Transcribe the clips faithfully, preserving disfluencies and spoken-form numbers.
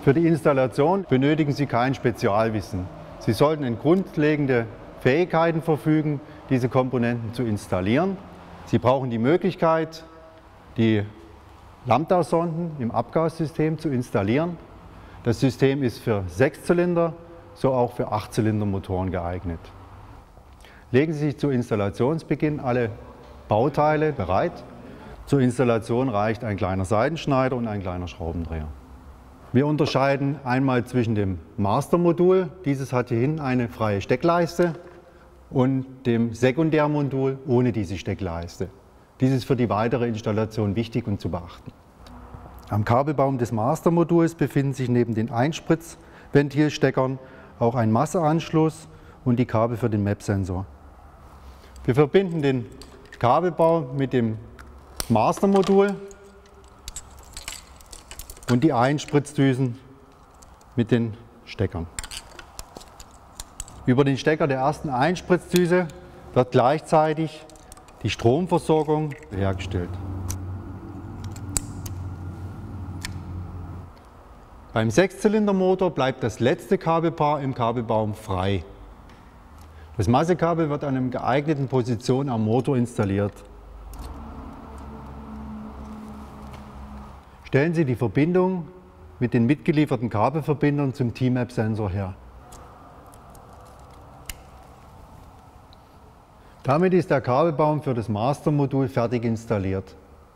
Für die Installation benötigen Sie kein Spezialwissen. Sie sollten in grundlegende Fähigkeiten verfügen, diese Komponenten zu installieren. Sie brauchen die Möglichkeit, die Lambda-Sonden im Abgassystem zu installieren. Das System ist für Sechszylinder, so auch für Achtzylindermotoren geeignet. Legen Sie sich zu Installationsbeginn alle Bauteile bereit. Zur Installation reicht ein kleiner Seitenschneider und ein kleiner Schraubendreher. Wir unterscheiden einmal zwischen dem Mastermodul, dieses hat hier hinten eine freie Steckleiste, und dem Sekundärmodul ohne diese Steckleiste. Dies ist für die weitere Installation wichtig und zu beachten. Am Kabelbaum des Mastermoduls befinden sich neben den Einspritzventilsteckern auch ein Masseanschluss und die Kabel für den M A P-Sensor. Wir verbinden den Kabelbaum mit dem Mastermodul und die Einspritzdüsen mit den Steckern. Über den Stecker der ersten Einspritzdüse wird gleichzeitig die Stromversorgung hergestellt. Beim Sechszylindermotor bleibt das letzte Kabelpaar im Kabelbaum frei. Das Massekabel wird an einer geeigneten Position am Motor installiert. Stellen Sie die Verbindung mit den mitgelieferten Kabelverbindern zum T M A P-Sensor her. Damit ist der Kabelbaum für das Mastermodul fertig installiert.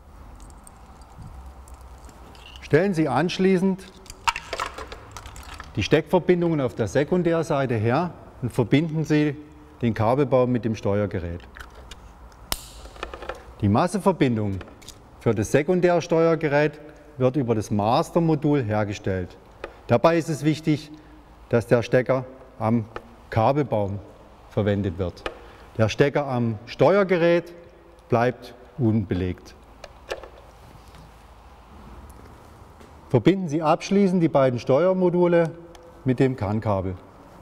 Stellen Sie anschließend die Steckverbindungen auf der Sekundärseite her und verbinden Sie den Kabelbaum mit dem Steuergerät. Die Masseverbindung für das Sekundärsteuergerät wird über das Mastermodul hergestellt. Dabei ist es wichtig, dass der Stecker am Kabelbaum verwendet wird. Der Stecker am Steuergerät bleibt unbelegt. Verbinden Sie abschließend die beiden Steuermodule mit dem C A N-Kabel.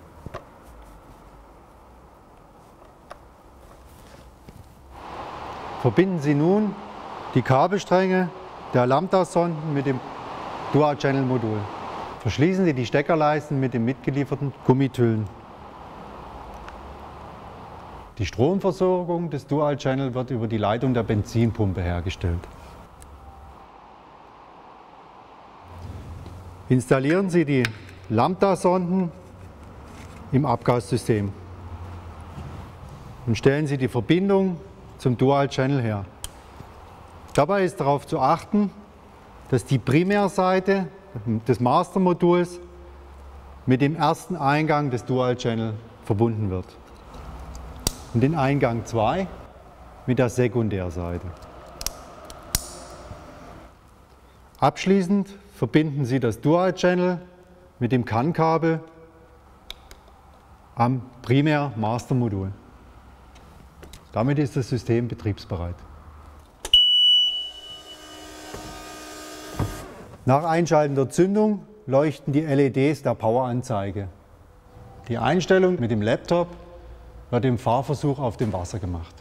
Verbinden Sie nun die Kabelstränge der Lambda-Sonden mit dem Dual-Channel-Modul. Verschließen Sie die Steckerleisten mit den mitgelieferten Gummitüllen. Die Stromversorgung des Dual-Channel wird über die Leitung der Benzinpumpe hergestellt. Installieren Sie die Lambda-Sonden im Abgassystem und stellen Sie die Verbindung zum Dual-Channel her. Dabei ist darauf zu achten, dass die Primärseite des Mastermoduls mit dem ersten Eingang des Dual-Channel verbunden wird und den Eingang zwei mit der Sekundärseite. Abschließend verbinden Sie das Dual-Channel mit dem C A N-Kabel am Primär-Mastermodul. Damit ist das System betriebsbereit. Nach Einschalten der Zündung leuchten die L E Ds der Poweranzeige. Die Einstellung mit dem Laptop wird im Fahrversuch auf dem Wasser gemacht.